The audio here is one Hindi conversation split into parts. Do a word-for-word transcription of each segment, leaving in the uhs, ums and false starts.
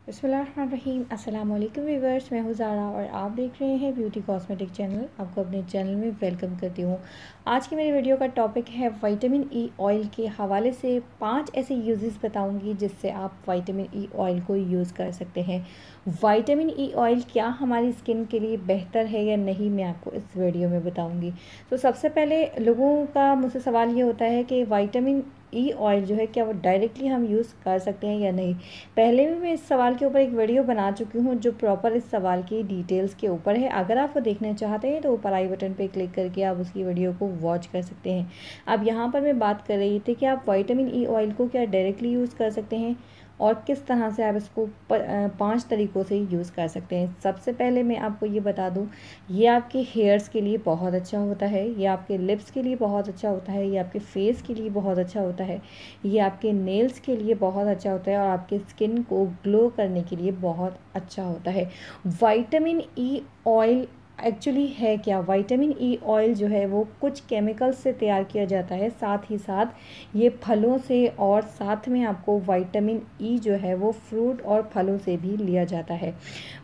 बिस्मिल्लाहिर्रहमानिर्रहीम। अस्सलाम वालेकुम व्यूअर्स, मैं हूँ ज़ारा और आप देख रहे हैं ब्यूटी कॉस्मेटिक चैनल। आपको अपने चैनल में वेलकम करती हूँ। आज की मेरी वीडियो का टॉपिक है विटामिन ई ऑयल के हवाले से पांच ऐसे यूजेस बताऊंगी जिससे आप विटामिन ई ऑयल को यूज़ कर सकते हैं। विटामिन ई ऑयल क्या हमारी स्किन के लिए बेहतर है या नहीं, मैं आपको इस वीडियो में बताऊँगी। तो सबसे पहले लोगों का मुझसे सवाल ये होता है कि विटामिन ई ऑयल जो है क्या वो डायरेक्टली हम यूज़ कर सकते हैं या नहीं। पहले भी मैं इस सवाल के ऊपर एक वीडियो बना चुकी हूँ जो प्रॉपर इस सवाल की डिटेल्स के ऊपर है। अगर आप वो देखना चाहते हैं तो ऊपर आई बटन पे क्लिक करके आप उसकी वीडियो को वॉच कर सकते हैं। अब यहाँ पर मैं बात कर रही थी कि आप विटामिन ई ऑयल को क्या डायरेक्टली यूज़ कर सकते हैं और किस तरह से आप इसको पांच तरीक़ों से यूज़ कर सकते हैं। सबसे पहले मैं आपको ये बता दूं, ये आपके हेयर्स के लिए बहुत अच्छा होता है, ये आपके लिप्स के लिए बहुत अच्छा होता है, ये आपके फेस के लिए बहुत अच्छा होता है, ये आपके नेल्स के लिए बहुत अच्छा होता है और आपके स्किन को ग्लो करने के लिए बहुत अच्छा होता है। विटामिन ई ऑयल एक्चुअली है क्या? विटामिन ई ऑयल जो है वो कुछ केमिकल्स से तैयार किया जाता है, साथ ही साथ ये फलों से और साथ में आपको विटामिन ई जो है वो फ्रूट और फलों से भी लिया जाता है।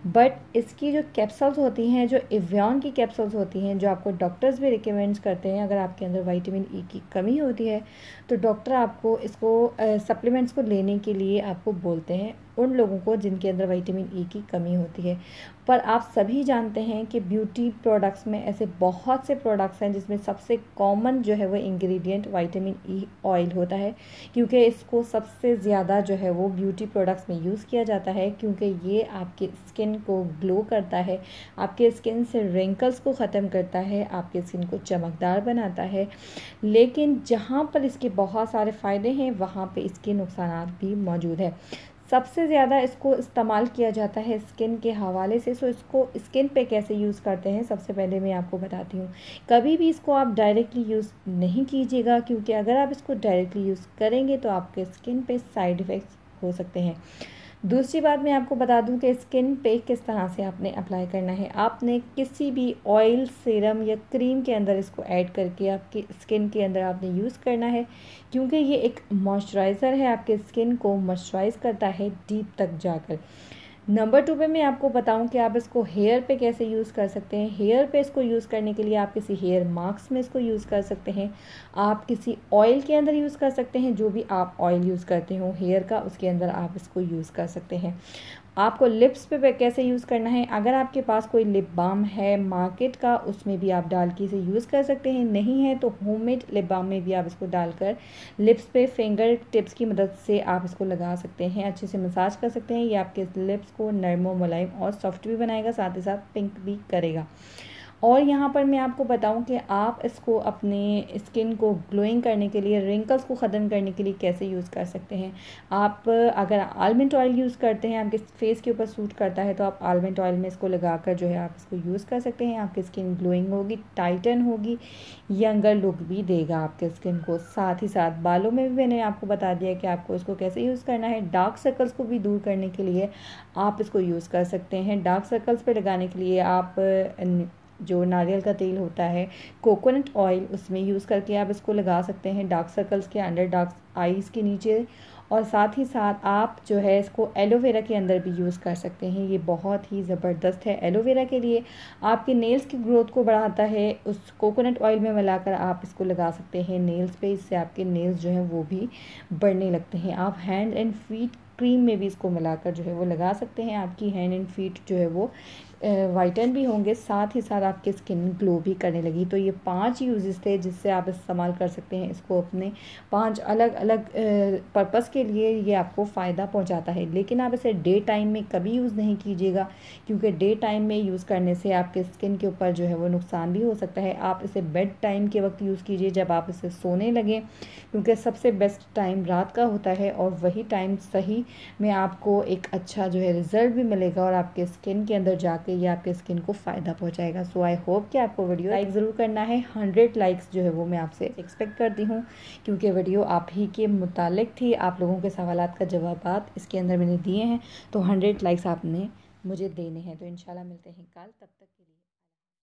बट इसकी जो कैप्सूल्स होती हैं, जो एवियन की कैप्सूल्स होती हैं, जो आपको डॉक्टर्स भी रिकमेंड करते हैं, अगर आपके अंदर विटामिन ई की कमी होती है तो डॉक्टर आपको इसको सप्लीमेंट्स को लेने के लिए आपको बोलते हैं, उन लोगों को जिनके अंदर विटामिन ई की कमी होती है। पर आप सभी जानते हैं कि ब्यूटी प्रोडक्ट्स में ऐसे बहुत से प्रोडक्ट्स हैं जिसमें सबसे कॉमन जो है वो इंग्रेडिएंट विटामिन ई ऑयल होता है, क्योंकि इसको सबसे ज़्यादा जो है वो ब्यूटी प्रोडक्ट्स में यूज़ किया जाता है, क्योंकि ये आपके स्किन को ग्लो करता है, आपके स्किन से रिंकल्स को ख़त्म करता है, आपके स्किन को चमकदार बनाता है। लेकिन जहाँ पर इसके बहुत सारे फ़ायदे हैं वहाँ पे इसके नुकसान भी मौजूद है। सबसे ज़्यादा इसको इस्तेमाल किया जाता है स्किन के हवाले से। सो इसको स्किन पे कैसे यूज़ करते हैं सबसे पहले मैं आपको बताती हूँ। कभी भी इसको आप डायरेक्टली यूज़ नहीं कीजिएगा, क्योंकि अगर आप इसको डायरेक्टली यूज़ करेंगे तो आपके स्किन पे साइड इफ़ेक्ट्स हो सकते हैं। दूसरी बात मैं आपको बता दूं कि स्किन पे किस तरह से आपने अप्लाई करना है। आपने किसी भी ऑयल, सीरम या क्रीम के अंदर इसको ऐड करके आपकी स्किन के अंदर आपने यूज़ करना है, क्योंकि ये एक मॉइस्चराइज़र है, आपके स्किन को मॉइस्चराइज़ करता है डीप तक जाकर। नंबर टू पे मैं आपको बताऊं कि आप इसको हेयर पे कैसे यूज़ कर सकते हैं। हेयर पे इसको यूज़ करने के लिए आप किसी हेयर मास्क में इसको यूज़ कर सकते हैं, आप किसी ऑयल के अंदर यूज़ कर सकते हैं, जो भी आप ऑयल यूज़ करते हो हेयर का उसके अंदर आप इसको यूज़ कर सकते हैं। आपको लिप्स पे कैसे यूज़ करना है, अगर आपके पास कोई लिप बाम है मार्केट का उसमें भी आप डाल के इसे यूज़ कर सकते हैं, नहीं है तो होममेड लिप बाम में भी आप इसको डालकर लिप्स पे फिंगर टिप्स की मदद से आप इसको लगा सकते हैं, अच्छे से मसाज कर सकते हैं। ये आपके लिप्स को नरम, मुलायम और सॉफ्ट भी बनाएगा, साथ ही साथ पिंक भी करेगा। और यहाँ पर मैं आपको बताऊं कि आप इसको अपने स्किन को ग्लोइंग करने के लिए, रिंकल्स को ख़त्म करने के लिए कैसे यूज़ कर सकते हैं। आप अगर आलमंड ऑयल यूज़ करते हैं, आपके फेस के ऊपर सूट करता है, तो आप आलमंड ऑयल में इसको लगाकर जो है आप इसको यूज़ कर सकते हैं। आपकी स्किन ग्लोइंग होगी, टाइटन होगी, यंगर लुक भी देगा आपके स्किन को। साथ ही साथ बालों में भी मैंने आपको बता दिया कि आपको इसको कैसे यूज़ करना है। डार्क सर्कल्स को भी दूर करने के लिए आप इसको यूज़ कर सकते हैं। डार्क सर्कल्स पर लगाने के लिए आप जो नारियल का तेल होता है, कोकोनट ऑयल, उसमें यूज़ करके आप इसको लगा सकते हैं डार्क सर्कल्स के अंडर, डार्क आईज़ के नीचे। और साथ ही साथ आप जो है इसको एलोवेरा के अंदर भी यूज़ कर सकते हैं। ये बहुत ही ज़बरदस्त है एलोवेरा के लिए, आपके नेल्स की ग्रोथ को बढ़ाता है। उस कोकोनट ऑयल में मिलाकर आप इसको लगा सकते हैं नेल्स पे, इससे आपके नेल्स जो हैं वो भी बढ़ने लगते हैं। आप हैंड एंड फीट क्रीम में भी इसको मिलाकर जो है वो लगा सकते हैं, आपकी हैंड एंड फीट जो है वो वाइटन भी होंगे, साथ ही साथ आपकी स्किन ग्लो भी करने लगी। तो ये पांच यूजेस थे जिससे आप इस्तेमाल कर सकते हैं इसको अपने पांच अलग अलग पर्पस के लिए। ये आपको फ़ायदा पहुंचाता है, लेकिन आप इसे डे टाइम में कभी यूज़ नहीं कीजिएगा, क्योंकि डे टाइम में यूज़ करने से आपके स्किन के ऊपर जो है वो नुकसान भी हो सकता है। आप इसे बेड टाइम के वक्त यूज़ कीजिए, जब आप इसे सोने लगें, क्योंकि सबसे बेस्ट टाइम रात का होता है और वही टाइम सही में आपको एक अच्छा जो है रिज़ल्ट भी मिलेगा और आपके स्किन के अंदर जाकर ये आपके स्किन को फ़ायदा पहुंचाएगा। सो आई होप कि आपको वीडियो लाइक ज़रूर करना है। हंड्रेड लाइक्स जो है वो मैं आपसे एक्सपेक्ट करती हूँ, क्योंकि वीडियो आप ही के मुतालिक थी। आप लोगों के सवालात का जवाब इसके अंदर मैंने दिए हैं, तो हंड्रेड लाइक्स आपने मुझे देने हैं। तो इंशाल्लाह मिलते हैं कल, तब तक के लिए।